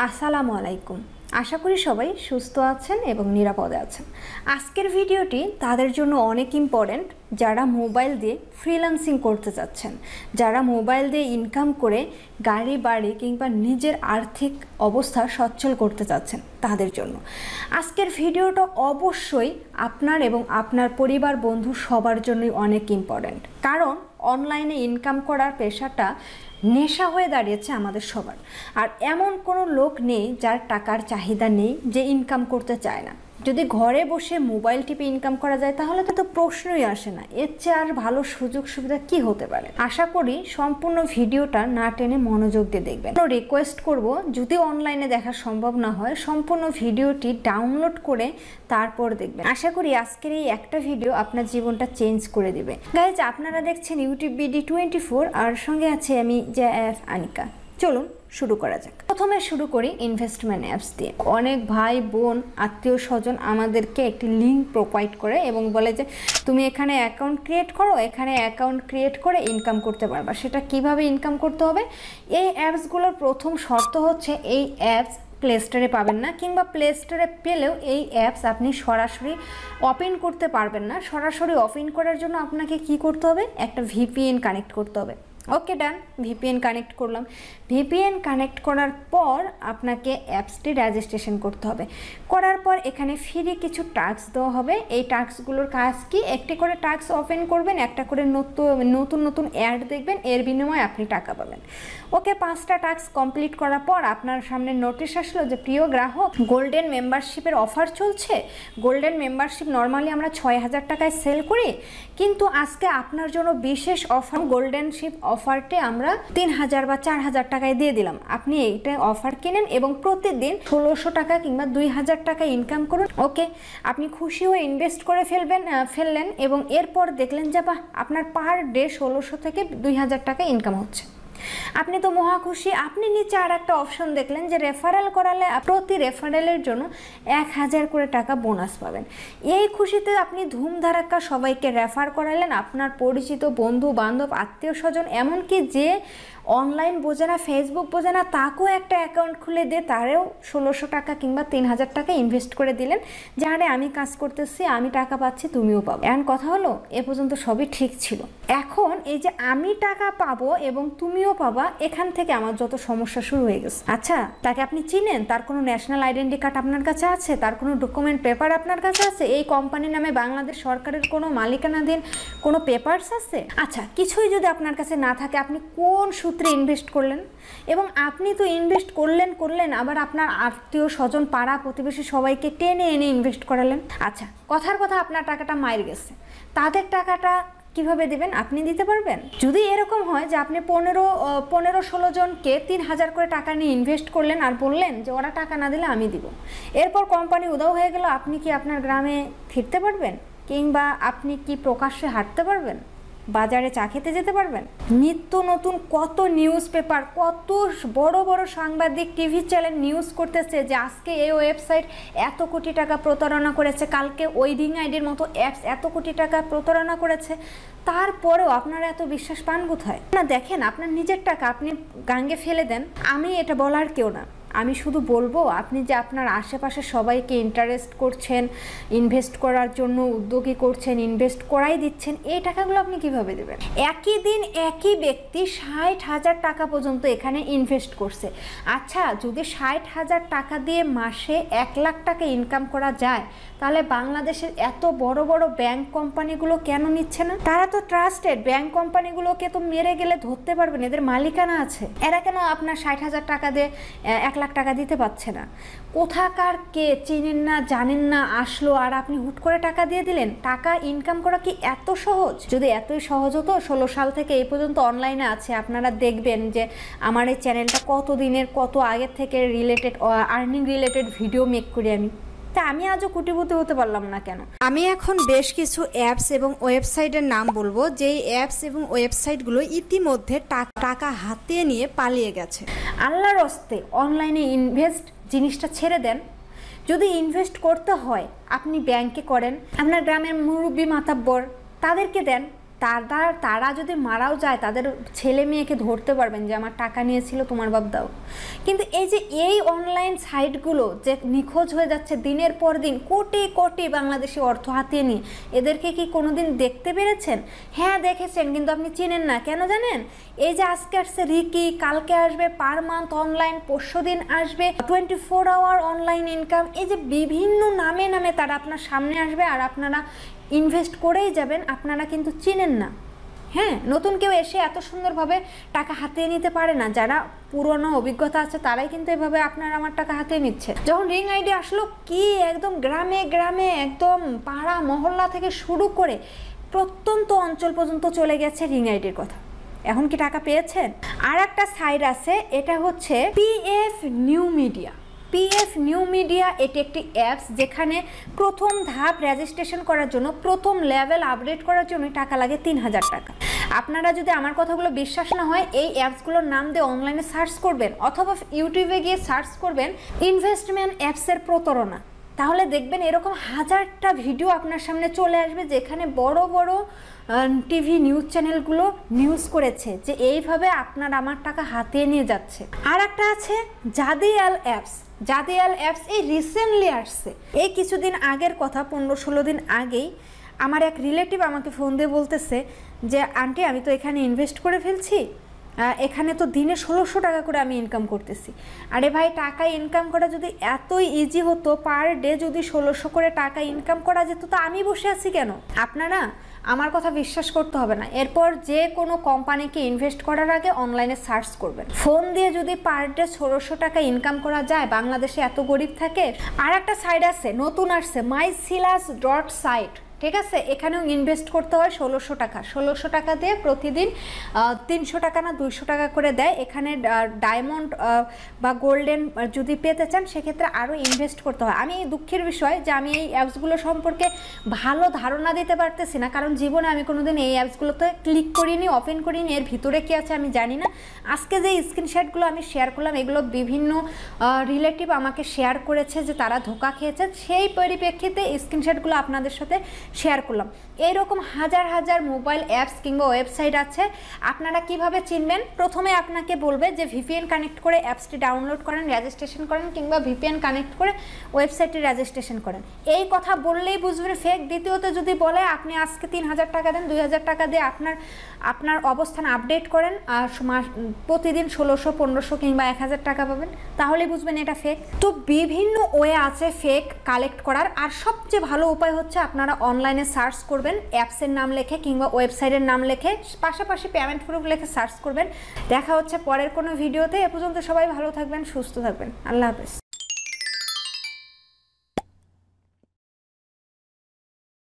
আসসালামু আলাইকুম। আশা করি সবাই সুস্থ আছেন এবং নিরাপদে আছেন। আজকের ভিডিওটি তাদের জন্য অনেক ইম্পর্ট্যান্ট যারা মোবাইল দিয়ে ফ্রিল্যান্সিং করতে চাচ্ছেন, যারা মোবাইল দিয়ে ইনকাম করে গাড়ি বাড়ি কিংবা নিজের আর্থিক অবস্থা সচ্ছল করতে চাচ্ছেন তাদের জন্য আজকের ভিডিওটা অবশ্যই আপনার এবং আপনার পরিবার বন্ধু সবার জন্যই অনেক ইম্পর্ট্যান্ট। কারণ অনলাইনে ইনকাম করার পেশাটা নেশা হয়ে দাঁড়িয়েছে আমাদের সবার। আর এমন কোনো লোক নেই যার টাকার চাহিদা নেই, যে ইনকাম করতে চায় না। যদি ঘরে বসে মোবাইল টিপে ইনকাম করা যায় তাহলে তো প্রশ্নই আসে না, এর চেয়ে আর ভালো সুযোগ সুবিধা কি হতে পারে। আশা করি সম্পূর্ণ ভিডিওটা না টেনে মনোযোগ দিয়ে দেখবেন। তো রিকোয়েস্ট করব, যদি অনলাইনে দেখা সম্ভব না হয় সম্পূর্ণ ভিডিওটি ডাউনলোড করে তারপর দেখবেন। আশা করি আজকের এই একটা ভিডিও আপনার জীবনটা চেঞ্জ করে দিবে। গাইজ, আপনারা দেখছেন ইউটিউব BD24 আর সঙ্গে আছে আমি আনিকা। চলুন শুরু করা যাক। প্রথমে শুরু করি ইনভেস্টমেন্ট অ্যাপস দিয়ে। অনেক ভাই বোন আত্মীয় স্বজন আমাদেরকে একটি লিঙ্ক প্রোভাইড করে এবং বলে যে তুমি এখানে অ্যাকাউন্ট ক্রিয়েট করো, এখানে অ্যাকাউন্ট ক্রিয়েট করে ইনকাম করতে পারবা। সেটা কিভাবে ইনকাম করতে হবে? এই অ্যাপসগুলোর প্রথম শর্ত হচ্ছে এই অ্যাপস প্লে স্টোরে পাবেন না, কিংবা প্লে স্টোরে পেলেও এই অ্যাপস আপনি সরাসরি ওপেন করতে পারবেন না। সরাসরি ওপেন করার জন্য আপনাকে কি করতে হবে? একটা VPN কানেক্ট করতে হবে। Okay, done. VPN কানেক্ট করলাম। VPN কানেক্ট করার পর আপনাকে অ্যাপসটি রেজিস্ট্রেশন করতে হবে। করার পর এখানে ফ্রি কিছু টাস্ক দেওয়া হবে। এই টাস্কগুলোর কাজ কি? একটি করে টাস্ক ওপেন করবেন, একটা করে নতুন নতুন অ্যাড দেখবেন, এর বিনিময়ে আপনি টাকা পাবেন। ওকে, 5টা টাস্ক কমপ্লিট করার পর আপনার সামনে নোটিশ আসলো যে প্রিয় গ্রাহক, গোল্ডেন মেম্বারশিপের অফার চলছে। গোল্ডেন মেম্বারশিপ নর্মালি আমরা 6000 টাকায় সেল করি, কিন্তু আজকে আপনার জন্য বিশেষ অফার, গোল্ডেনশিপ অফারটি আমরা 3000 বা 4000 টাকায় দিয়ে দিলাম। আপনি এইটা অফার কিনেন এবং প্রতিদিন 1600 টাকা কিংবা 2000 টাকা ইনকাম করুন। ওকে, আপনি খুশি হয়ে ইনভেস্ট করে ফেললেন এবং এরপর দেখলেন যে বাহ, আপনার পার ডে 1600 থেকে 2000 টাকা ইনকাম হচ্ছে। আপনি তো মহা খুশি। আপনি নিচে আর একটা অপশন দেখলেন যে রেফারেল করালে প্রতি রেফারেলের জন্য 1000 করে টাকা বোনাস পাবেন। এই খুশিতে আপনি ধুমধারাক্কা সবাইকে রেফার করালেন, আপনার পরিচিত বন্ধু বান্ধব আত্মীয় স্বজন, এমনকি যে অনলাইন বোঝে না, ফেসবুক বোঝে না, তাকেও একটা অ্যাকাউন্ট খুলে দিয়ে তারেও 1600 টাকা কিংবা 3000 টাকা ইনভেস্ট করে দিলেন, যারে আমি কাজ করতেছি, আমি টাকা পাচ্ছি, তুমিও পাবো। এখন কথা হলো, এ পর্যন্ত সবই ঠিক ছিল। এখন এই যে আমি টাকা পাবো এবং তুমিও পাবা, এখান থেকে আমার যত সমস্যা শুরু হয়ে গেছে। আচ্ছা, তাকে আপনি চিনেন? তার কোনো ন্যাশনাল আইডেন্টি কার্ড আপনার কাছে আছে? তার কোনো ডকুমেন্ট পেপার আপনার কাছে আছে? এই কোম্পানির নামে বাংলাদেশ সরকারের কোনো মালিকানাধীন কোনো পেপারস আছে? আচ্ছা, কিছুই যদি আপনার কাছে না থাকে, আপনি কোন সূত্রে ইনভেস্ট করলেন? এবং আপনি তো ইনভেস্ট করলেন আবার আপনার আত্মীয় স্বজন পাড়া প্রতিবেশী সবাইকে টেনে এনে ইনভেস্ট করালেন। আচ্ছা, কথার কথা আপনার টাকাটা মাইর গেছে, তাদের টাকাটা কিভাবে দিবেন? আপনি দিতে পারবেন? যদি এরকম হয় যে আপনি 15-16 জনকে 3000 করে টাকা নিয়ে ইনভেস্ট করলেন আর বললেন যে ওরা টাকা না দিলে আমি দিব, এরপর কোম্পানি উধাও হয়ে গেল, আপনি কি আপনার গ্রামে ফিরতে পারবেন? কিংবা আপনি কি প্রকাশ্যে হাঁটতে পারবেন? বাজারে চা খেতে যেতে পারবেন? নিত্য নতুন কত নিউজ পেপার, কত বড় বড় সাংবাদিক, টিভি চ্যানেল নিউজ করতেছে যে আজকে এই ওয়েবসাইট এত কোটি টাকা প্রতারণা করেছে, কালকে ওয়েডিং আইডির মতো অ্যাপস এত কোটি টাকা প্রতারণা করেছে। তারপরেও আপনারা এত বিশ্বাস পান কোথায়? না, দেখেন, আপনার নিজের টাকা আপনি গাঙ্গে ফেলে দেন, আমি এটা বলার কেউ না। আমি শুধু বলবো, আপনি যে আপনার আশেপাশে সবাইকে ইন্টারেস্ট করছেন, ইনভেস্ট করার জন্য উদ্যোগী করছেন, ইনভেস্ট করাই দিচ্ছেন, এই টাকাগুলো আপনি কিভাবে দেবেন? একই দিন একই ব্যক্তি 60,000 টাকা পর্যন্ত এখানে ইনভেস্ট করছে। আচ্ছা, যদি 60,000 টাকা দিয়ে মাসে 1 লাখ টাকা ইনকাম করা যায়, তাহলে বাংলাদেশের এত বড় বড় ব্যাংক কোম্পানিগুলো কেন নিচ্ছে না? তারা তো ট্রাস্টেড। ব্যাংক কোম্পানিগুলোকে তো মেরে গেলে ধরতে পারবেন, এদের মালিকানা আছে। এরা কেন আপনার 60,000 টাকা দিয়ে 1 লাখ টাকা দিতে পারছে না? কোথাকার কে চিনেন না, জানেন না, আসলো আর আপনি হুট করে টাকা দিয়ে দিলেন? টাকা ইনকাম করা কি এত সহজ? যদি এতই সহজ হতো, 16 সাল থেকে এই পর্যন্ত অনলাইনে আছে, আপনারা দেখবেন যে আমার এই চ্যানেলটা কত দিনের, কত আগের থেকে আর্নিং রিলেটেড ভিডিও মেক করি আমি। তা আমি আজও কোটিপতি হতে পারলাম না কেন? আমি এখন বেশ কিছু অ্যাপস এবং ওয়েবসাইটের নাম বলবো, যেই অ্যাপস এবং ওয়েবসাইটগুলো ইতিমধ্যে টাকা হাতিয়ে নিয়ে পালিয়ে গেছে। আল্লাহর হস্তে অনলাইনে ইনভেস্ট জিনিসটা ছেড়ে দেন। যদি ইনভেস্ট করতে হয় আপনি ব্যাংকে করেন, আপনার গ্রামের মুরব্বি মাতাব্বর তাদেরকে দেন, তারা যদি মারাও যায় তাদের ছেলে মেয়েকে ধরতে পারবেন যে আমার টাকা নিয়েছিল তোমার বাপ দাও। কিন্তু এই অনলাইন সাইটগুলো যে নিখোঁজ হয়ে যাচ্ছে দিনের পর দিন, কোটি কোটি বাংলাদেশি অর্থ হাতিয়ে নিয়ে, এদেরকে কি কোনোদিন দেখতে পেরেছেন? হ্যাঁ দেখেছেন, কিন্তু আপনি চিনেন না। কেন জানেন? এই যে আজকে আসছে রিকি, কালকে আসবে পার মান্থ অনলাইন, পরশুদিন আসবে 24 আওয়ার অনলাইন ইনকাম, এই যে বিভিন্ন নামে নামে তারা আপনার সামনে আসবে আর আপনারা ইনভেস্ট করেই যাবেন, আপনারা কিন্তু চিনেন না। হ্যাঁ, নতুন কেউ এসে এত সুন্দরভাবে টাকা হাতিয়ে নিতে পারে না। যারা পুরনো অভিজ্ঞতা আছে তারাই কিন্তু এভাবে আপনার আমার টাকা হাতিয়ে নিচ্ছে। যখন রিং আইডি আসলো, কি একদম গ্রামে গ্রামে, একদম পাড়া মহল্লা থেকে শুরু করে প্রত্যন্ত অঞ্চল পর্যন্ত চলে গেছে রিং আইডির কথা। এখন কি টাকা পেয়েছেন? আর একটা সাইট আছে, এটা হচ্ছে PF new media. PF new media এটি একটি অ্যাপস যেখানে প্রথম ধাপ রেজিস্ট্রেশন করার জন্য, প্রথম লেভেল আপডেট করার জন্য টাকা লাগে 3000 টাকা। আপনারা যদি আমার কথাগুলো বিশ্বাস না হয়, এই অ্যাপসগুলোর নাম দিয়ে অনলাইনে সার্চ করবেন অথবা ইউটিউবে গিয়ে সার্চ করবেন ইনভেস্টমেন্ট অ্যাপসের প্রতারণা, তাহলে দেখবেন এরকম হাজারটা ভিডিও আপনার সামনে চলে আসবে যেখানে বড় বড় টিভি নিউজ চ্যানেলগুলো নিউজ করেছে যে এইভাবে আপনার আমার টাকা হাতিয়ে নিয়ে যাচ্ছে। আর একটা আছে জাদিয়াল অ্যাপস। জাদিয়াল অ্যাপস এই রিসেন্টলি আসছে, এই কিছুদিন আগের কথা, 15-16 দিন আগেই আমার এক রিলেটিভ আমাকে ফোন দিয়ে বলতেছে যে আন্টি আমি তো এখানে ইনভেস্ট করে ফেলছি, এখানে তো দিনে 1600 টাকা করে আমি ইনকাম করতেছি। আরে ভাই, টাকা ইনকাম করা যদি এতই ইজি হতো, পার ডে যদি 1600 করে টাকা ইনকাম করা যেত, তো আমি বসে আছি কেন? আপনারা আমার কথা বিশ্বাস করতে হবে না, এরপর যে কোনো কোম্পানিকে ইনভেস্ট করার আগে অনলাইনে সার্চ করবেন। ফোন দিয়ে যদি পার ডে 1600 টাকা ইনকাম করা যায়, বাংলাদেশে এত গরিব থাকে। আর একটা সাইট আছে, নতুন আসছে, mysilas.site, ঠিক আছে? এখানেও ইনভেস্ট করতে হয় 1600 টাকা। 1600 টাকা দিয়ে প্রতিদিন 300 টাকা না 200 টাকা করে দেয়। এখানে ডায়মন্ড বা গোল্ডেন যদি পেতে চান সেক্ষেত্রে আরও ইনভেস্ট করতে হয়। আমি দুঃখের বিষয় যে আমি এই অ্যাপসগুলো সম্পর্কে ভালো ধারণা দিতে পারতেছি না, কারণ জীবনে আমি কোনোদিন এই অ্যাপসগুলোতে ক্লিক করিনি, ওপেন করিনি, এর ভিতরে কী আছে আমি জানি না। আজকে যে স্ক্রিনশটগুলো আমি শেয়ার করলাম, এগুলো বিভিন্ন রিলেটিভ আমাকে শেয়ার করেছে যে তারা ধোঁকা খেয়েছে, সেই পরিপ্রেক্ষিতে স্ক্রিনশটগুলো আপনাদের সাথে শেয়ার করলাম। এইরকম হাজার হাজার মোবাইল অ্যাপস কিংবা ওয়েবসাইট আছে। আপনারা কিভাবে চিনবেন? প্রথমে আপনাকে বলবে যে ভিপিএন কানেক্ট করে অ্যাপসটি ডাউনলোড করেন, রেজিস্ট্রেশন করেন, কিংবা ভিপিএন কানেক্ট করে ওয়েবসাইটটি রেজিস্ট্রেশন করেন। এই কথা বললেই বুঝবেন ফেক। দ্বিতীয়ত যদি বলে আপনি আজকে 3000 টাকা দেন, 2000 টাকা দিয়ে আপনার অবস্থান আপডেট করেন আর প্রতিদিন 1600, 1500 কিংবা 1000 টাকা পাবেন, তাহলে বুঝবেন এটা ফেক। তো বিভিন্ন ওয়ে আছে ফেক কালেক্ট করার। আর সবচেয়ে ভালো উপায় হচ্ছে আপনারা অনলাইনে সার্চ করবেন, অ্যাপসের নাম লেখে কিংবা ওয়েবসাইটের নাম লেখে, পাশাপাশি পেমেন্ট প্রুফ লেখে সার্চ করবেন। দেখা হচ্ছে পরের কোনো ভিডিওতে। এ পর্যন্ত সবাই ভালো থাকবেন, সুস্থ থাকবেন। আল্লাহ হাফেজ।